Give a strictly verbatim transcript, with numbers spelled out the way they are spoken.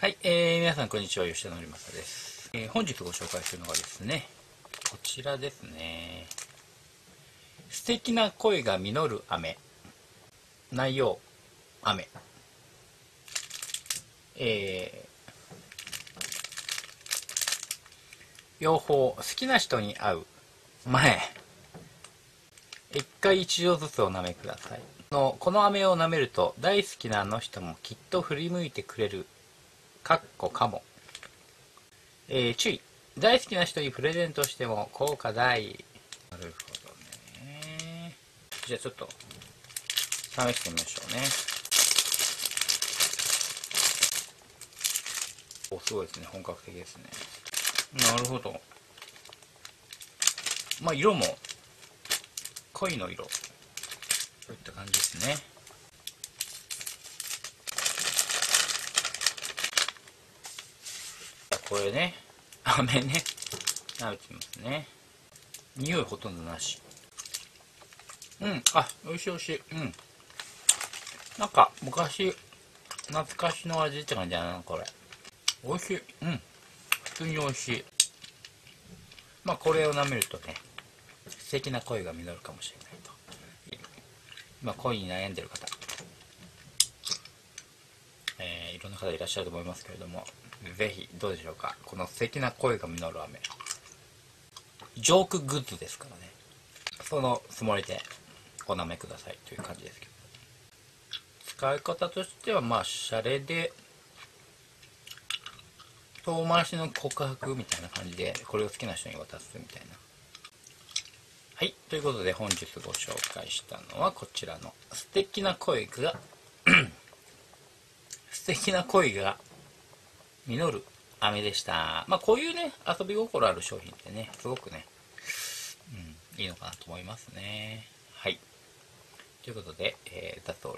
はい、えー、皆さんこんにちは、吉田典正です、えー、本日ご紹介するのがですね、こちらですね。素敵な恋が実る飴。内容、飴。えー、用法、好きな人に会う前、一回一度ずつお舐めください。のこの飴を舐めると大好きなあの人もきっと振り向いてくれる。かっこかも。えー、注意。大好きな人にプレゼントしても効果大。なるほどね。じゃあちょっと試してみましょうね。お、すごいですね。本格的ですね。なるほど。まあ色も恋の色。そういった感じですね。これね、飴ね、舐めてみますね。匂いほとんどなし。うん、あ、美味しい美味しい。うん。なんか、昔、懐かしの味って感じだな、これ。美味しい。うん。普通に美味しい。まあ、これを舐めるとね、素敵な恋が実るかもしれないと。今、恋に悩んでる方、えー、いろんな方いらっしゃると思いますけれども、ぜひ、どうでしょうか。この素敵な恋が実る飴。ジョークグッズですからね。そのつもりでお舐めくださいという感じですけど。使い方としては、まあ、シャレで、遠回しの告白みたいな感じで、これを好きな人に渡すみたいな。はい。ということで、本日ご紹介したのはこちらの素敵な恋が素敵な恋が実る飴でした。まあ、こういうね、遊び心ある商品ってね、すごくね、うん、いいのかなと思いますね。はい。ということで、えー、だと